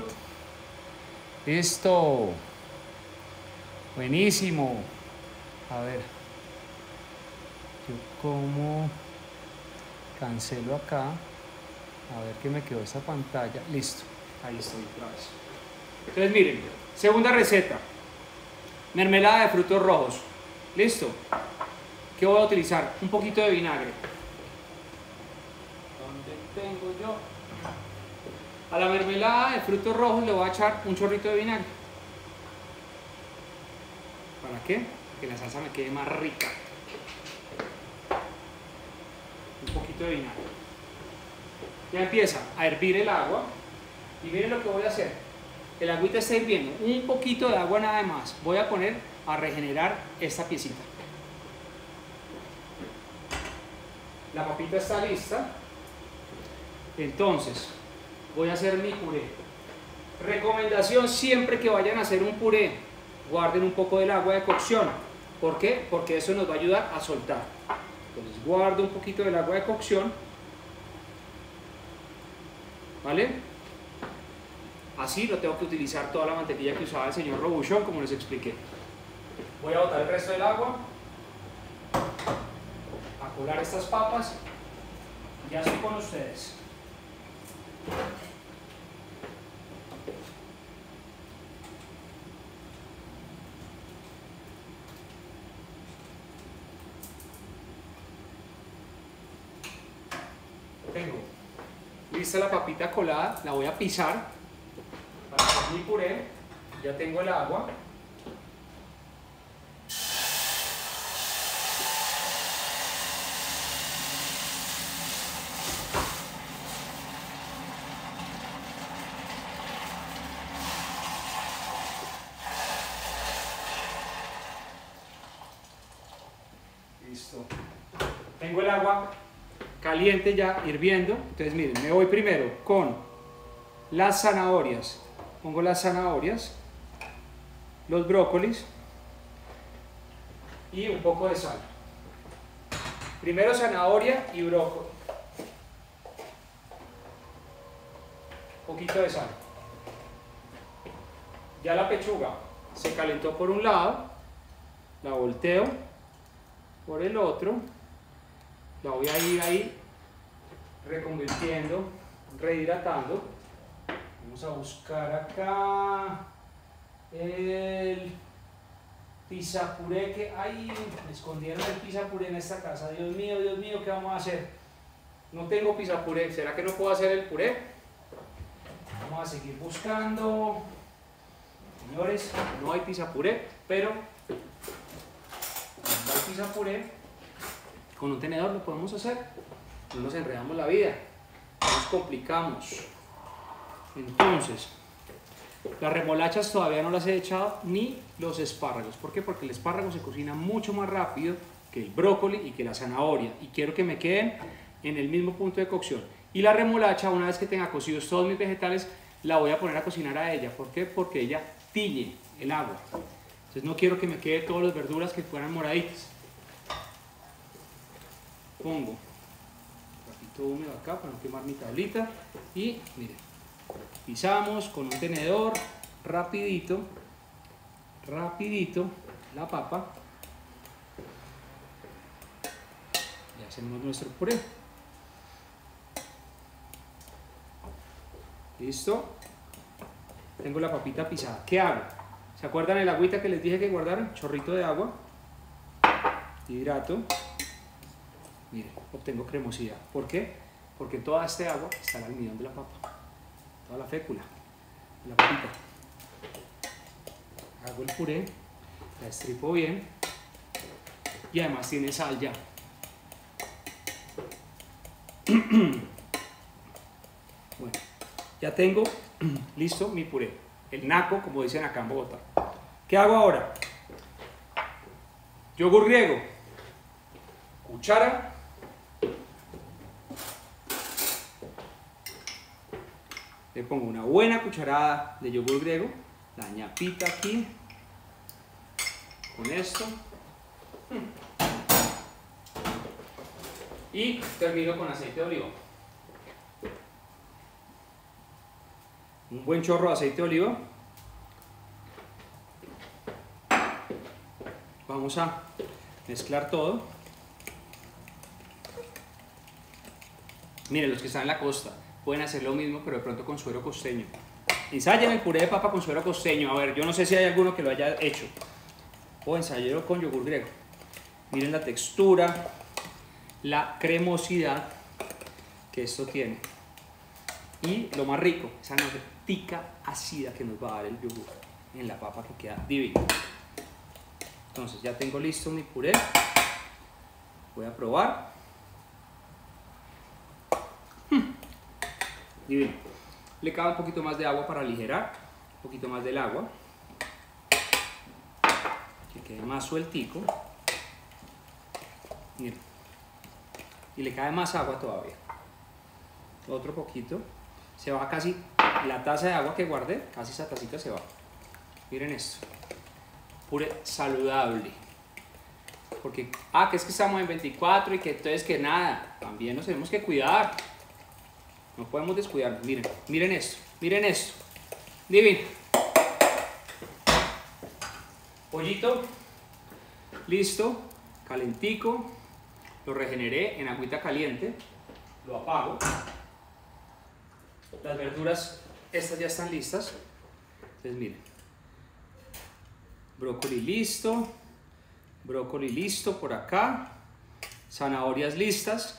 Listo. Buenísimo. A ver. Yo como cancelo acá. A ver qué me quedó esa pantalla. Listo. Ahí estoy otra vez. Entonces miren, segunda receta. Mermelada de frutos rojos. Listo. ¿Qué voy a utilizar? Un poquito de vinagre. ¿Dónde tengo yo? A la mermelada de frutos rojos le voy a echar un chorrito de vinagre. ¿Para qué? Para que la salsa me quede más rica. Un poquito de vinagre. Ya empieza a hervir el agua. Y miren lo que voy a hacer. El agüita está hirviendo. Un poquito de agua nada más. Voy a poner a regenerar esta piecita. La papita está lista. Entonces, voy a hacer mi puré. Recomendación siempre que vayan a hacer un puré, guarden un poco del agua de cocción. ¿Por qué? Porque eso nos va a ayudar a soltar. Entonces guardo un poquito del agua de cocción. ¿Vale? Así no tengo que utilizar toda la mantequilla que usaba el señor Robuchon, como les expliqué. Voy a botar el resto del agua. A colar estas papas. Ya estoy con ustedes. Tengo lista la papita colada, la voy a pisar para hacer mi puré. Ya tengo el agua. Listo. Tengo el agua caliente ya hirviendo. Entonces miren, me voy primero con las zanahorias. Pongo las zanahorias, los brócolis y un poco de sal. Primero zanahoria y brócoli. Un poquito de sal. Ya la pechuga se calentó por un lado, la volteo por el otro. La voy a ir ahí reconvirtiendo, rehidratando. Vamos a buscar acá el pizza puré que... ¡Ay! Me escondieron el pizza puré en esta casa. Dios mío, ¿qué vamos a hacer? No tengo pizza puré. ¿Será que no puedo hacer el puré? Vamos a seguir buscando. Señores, no hay pizza puré, pero no hay pizza puré. Con un tenedor lo podemos hacer. No nos enredamos la vida, no nos complicamos. Entonces, las remolachas todavía no las he echado, ni los espárragos. ¿Por qué? Porque el espárrago se cocina mucho más rápido que el brócoli y que la zanahoria. Y quiero que me queden en el mismo punto de cocción. Y la remolacha, una vez que tenga cocidos todos mis vegetales, la voy a poner a cocinar a ella. ¿Por qué? Porque ella tille el agua. Entonces no quiero que me quede todas las verduras que fueran moraditas. Pongo un ratito húmedo acá para no quemar mi tablita y miren, pisamos con un tenedor rapidito la papa y hacemos nuestro puré. Listo, tengo la papita pisada. ¿Qué hago? ¿Se acuerdan el agüita que les dije que guardaran? Chorrito de agua, hidrato. Miren, obtengo cremosidad. ¿Por qué? Porque en toda este agua está el almidón de la papa, toda la fécula de la papita. Hago el puré, la estripo bien y además tiene sal ya. Bueno, Ya tengo listo mi puré, el naco, como dicen acá en Bogotá. ¿Qué hago ahora? Yogur griego, cuchara, le pongo una buena cucharada de yogur griego, la ñapita aquí, con esto, y termino con aceite de oliva. Un buen chorro de aceite de oliva. Vamos a mezclar todo. Miren, los que están en la costa pueden hacer lo mismo, pero de pronto con suero costeño. Ensayen el puré de papa con suero costeño. A ver, yo no sé si hay alguno que lo haya hecho. O ensayero con yogur griego. Miren la textura, la cremosidad que esto tiene. Y lo más rico, esa notica ácida que nos va a dar el yogur en la papa, que queda divino. Entonces ya tengo listo mi puré. Voy a probar. Divino. Le cabe un poquito más de agua para aligerar, un poquito más del agua, que quede más sueltico. Miren. Y le cabe más agua todavía. Otro poquito. Se va casi la taza de agua que guardé, casi esa tacita se va. Miren esto. Puré saludable. Porque, que es que estamos en 24 y que entonces que nada. También nos tenemos que cuidar. No podemos descuidarnos. Miren, miren esto. Miren esto. Divino. Pollito. Listo. Calentico. Lo regeneré en agüita caliente. Lo apago. Las verduras, estas ya están listas. Entonces miren. Brócoli listo por acá. Zanahorias listas.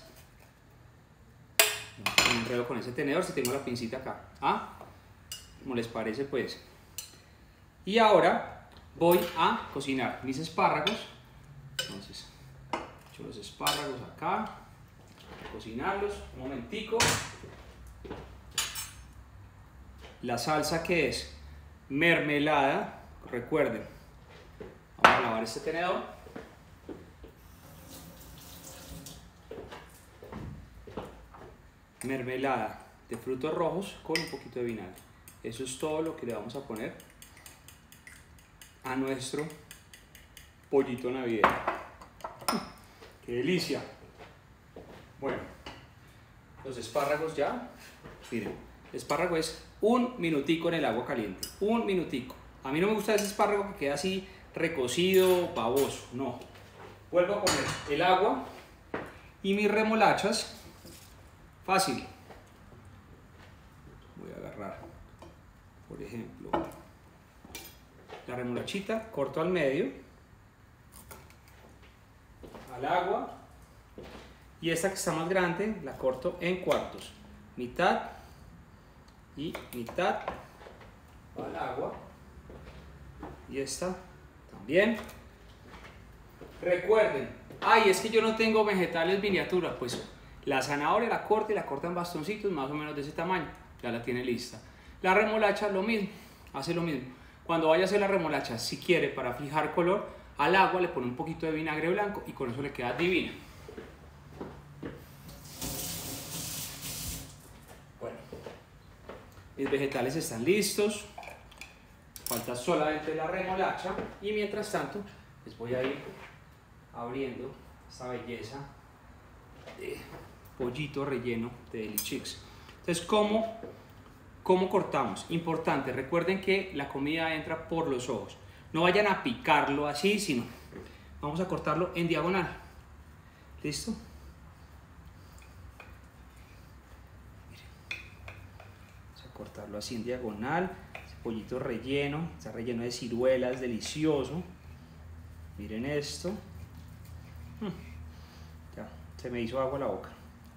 Me enredo con ese tenedor si tengo la pincita acá. ¿Cómo les parece pues? Y ahora voy a cocinar mis espárragos. Entonces, echo los espárragos acá. A cocinarlos un momentico. La salsa, que es mermelada, recuerden, vamos a lavar este tenedor. Mermelada de frutos rojos con un poquito de vinagre. Eso es todo lo que le vamos a poner a nuestro pollito navideño. ¡Qué delicia! Bueno, los espárragos ya, miren, el espárrago es un minutico en el agua caliente, un minutico. A mí no me gusta ese espárrago que queda así recocido, baboso, no. Vuelvo a poner el agua y mis remolachas, fácil. Voy a agarrar, por ejemplo, la remolachita, corto al medio, al agua, y esta que está más grande la corto en cuartos, mitad y mitad al agua, y esta también. Recuerden, es que yo no tengo vegetales miniatura, pues la zanahoria la corta y la corta en bastoncitos más o menos de ese tamaño, ya la tiene lista. La remolacha lo mismo, hace lo mismo. Cuando vaya a hacer la remolacha, si quiere, para fijar color, al agua le pone un poquito de vinagre blanco y con eso le queda divina. Bueno, mis vegetales están listos, falta solamente la remolacha, y mientras tanto les voy a ir abriendo esta belleza de pollito relleno de Deli Chicks. Entonces, ¿cómo cortamos? Importante, recuerden que la comida entra por los ojos. No vayan a picarlo así, sino vamos a cortarlo en diagonal. ¿Listo? Miren. Vamos a cortarlo así en diagonal. Ese pollito relleno, está relleno de ciruelas, delicioso. Miren esto. Ya, se me hizo agua la boca.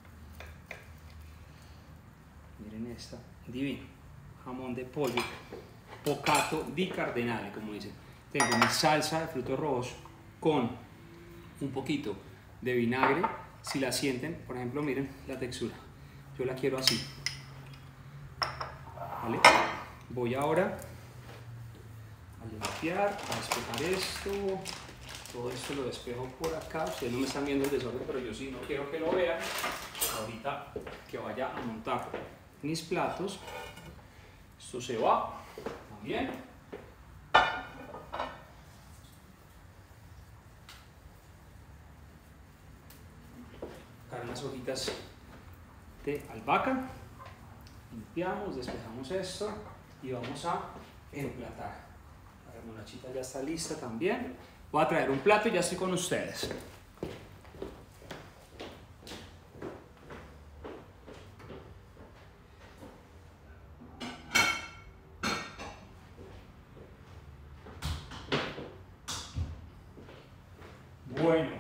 Miren esta, divino. Jamón de pollo, bocato di cardenale, como dicen. Tengo mi salsa de frutos rojos con un poquito de vinagre. Si la sienten, por ejemplo, miren la textura. Yo la quiero así. ¿vale? Voy ahora a limpiar, a despejar esto. Todo esto lo despejo por acá. Ustedes no me están viendo el desorden, pero yo sí no quiero que lo vean. Ahorita que vaya a montar mis platos, esto se va también. Sacar unas hojitas de albahaca. Limpiamos, despejamos esto y vamos a emplatar. La remolachita ya está lista también. Voy a traer un plato y ya estoy con ustedes. Bueno,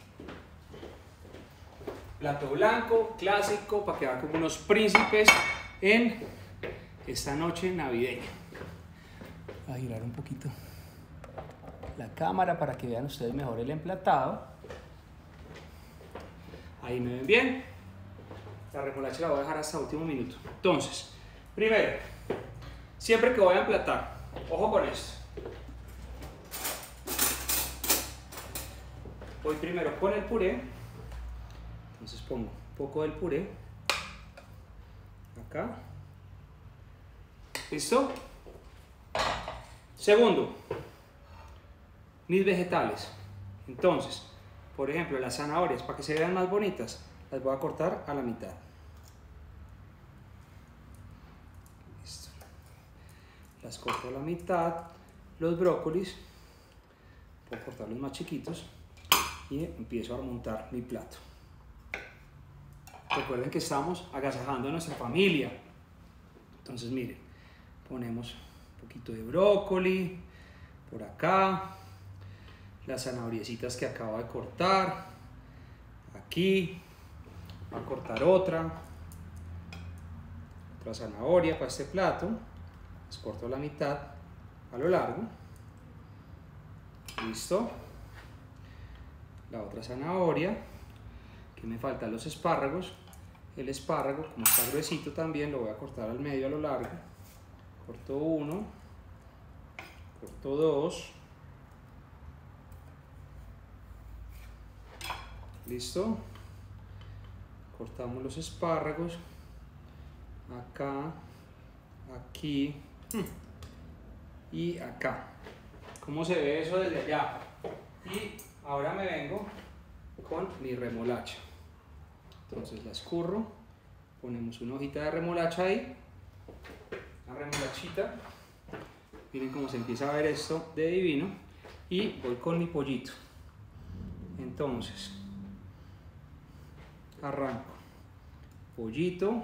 plato blanco, clásico, para quedar como unos príncipes en esta noche navideña. Voy a girar un poquito la cámara para que vean ustedes mejor el emplatado. Ahí me ven bien. La remolacha la voy a dejar hasta el último minuto. Entonces, primero, siempre que voy a emplatar, ojo con esto. Voy primero con el puré. Entonces pongo un poco del puré acá. ¿Listo? Segundo, mis vegetales. Entonces, por ejemplo, las zanahorias, para que se vean más bonitas, las voy a cortar a la mitad. Listo. Las corto a la mitad. Los brócolis, puedo cortarlos más chiquitos y empiezo a montar mi plato. Recuerden que estamos agasajando a nuestra familia. Entonces, miren, ponemos un poquito de brócoli por acá, las zanahoriecitas que acabo de cortar, aquí, voy a cortar otra zanahoria para este plato, las corto a la mitad, a lo largo, listo, la otra zanahoria, que me faltan los espárragos, el espárrago como está gruesito también lo voy a cortar al medio a lo largo, corto uno, corto dos, listo, cortamos los espárragos, acá, aquí y acá. ¿Cómo se ve eso desde allá? Y ahora me vengo con mi remolacha. Entonces la escurro, ponemos una hojita de remolacha ahí, una remolachita. Miren cómo se empieza a ver esto de divino. Y voy con mi pollito. Entonces, arranco. Pollito,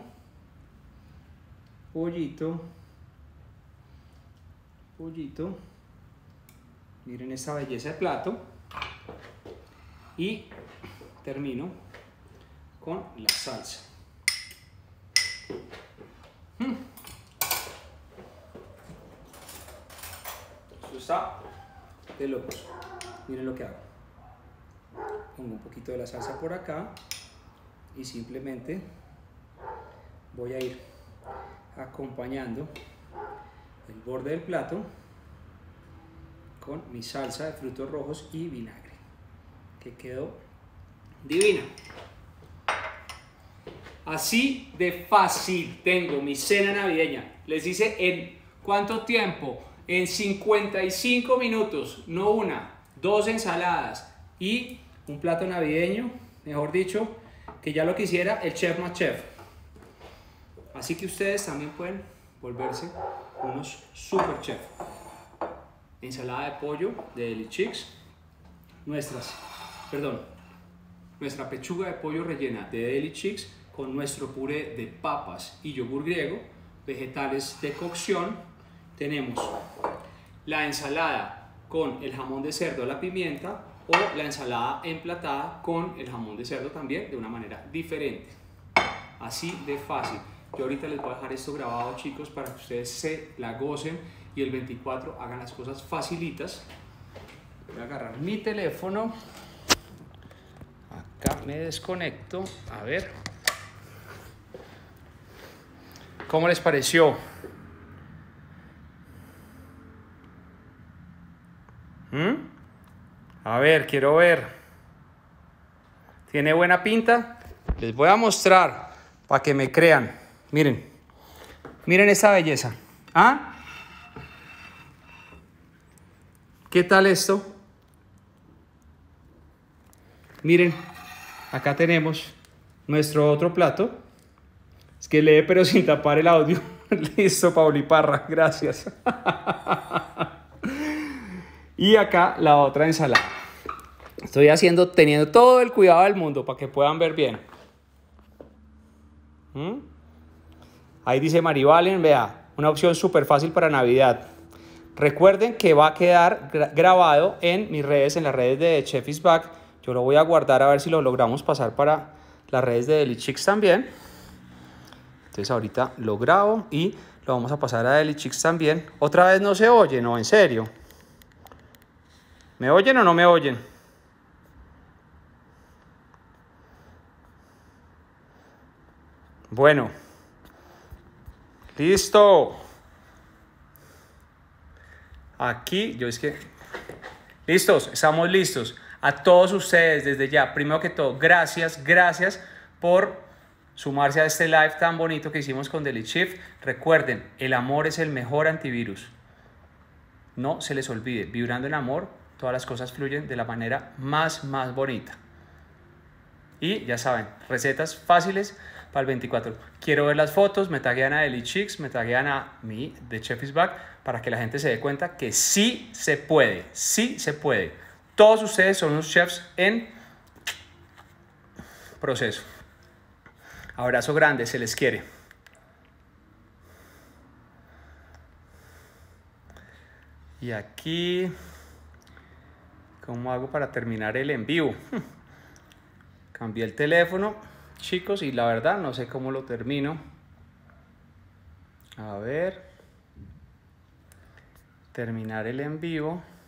pollito, pollito. Miren esta belleza de plato. Y termino con la salsa. Esto está de locos. Miren lo que hago. Pongo un poquito de la salsa por acá y simplemente voy a ir acompañando el borde del plato con mi salsa de frutos rojos y vinagre, que quedó divina. Así de fácil tengo mi cena navideña. Les hice en ¿cuánto tiempo? En 55 minutos, no una, dos ensaladas y un plato navideño, mejor dicho, que ya lo quisiera el chef más chef. Así que ustedes también pueden volverse unos super chef. Ensalada de pollo de Deli Chicks, nuestra pechuga de pollo rellena de Deli Chicks con nuestro puré de papas y yogur griego, vegetales de cocción. Tenemos la ensalada con el jamón de cerdo a la pimienta o la ensalada emplatada con el jamón de cerdo también de una manera diferente. Así de fácil. Yo ahorita les voy a dejar esto grabado, chicos, para que ustedes se la gocen y el 24 hagan las cosas facilitas. Voy a agarrar mi teléfono. Acá me desconecto. A ver. ¿Cómo les pareció? A ver, quiero ver. ¿Tiene buena pinta? Les voy a mostrar para que me crean. Miren. Miren esta belleza. ¿Ah? ¿Qué tal esto? Miren. Acá tenemos nuestro otro plato. Es que lee pero sin tapar el audio. Listo, Pauli Parra. Gracias. Y acá la otra ensalada. Estoy teniendo todo el cuidado del mundo para que puedan ver bien. Ahí dice Marivalen, vea, una opción súper fácil para Navidad. Recuerden que va a quedar grabado en mis redes, en las redes de Chef is Back. Yo lo voy a guardar a ver si lo logramos pasar para las redes de Delichix también. Entonces ahorita lo grabo y lo vamos a pasar a Delichix también. Otra vez no se oye, no, en serio. ¿Me oyen o no me oyen? Bueno. Listo. Aquí, listos, estamos listos. A todos ustedes desde ya, primero que todo, gracias por sumarse a este live tan bonito que hicimos con Delichef. Recuerden, el amor es el mejor antivirus. No se les olvide, vibrando en amor, todas las cosas fluyen de la manera más bonita. Y ya saben, recetas fáciles para el 24. Quiero ver las fotos, me taguean a Delichix, me taguean a mí de Chef is Back para que la gente se dé cuenta que sí se puede, sí se puede. Todos ustedes son unos chefs en proceso. Abrazo grande, se les quiere. Y aquí, ¿cómo hago para terminar el en vivo? Cambié el teléfono, chicos, y la verdad no sé cómo lo termino. A ver. Terminar el en vivo.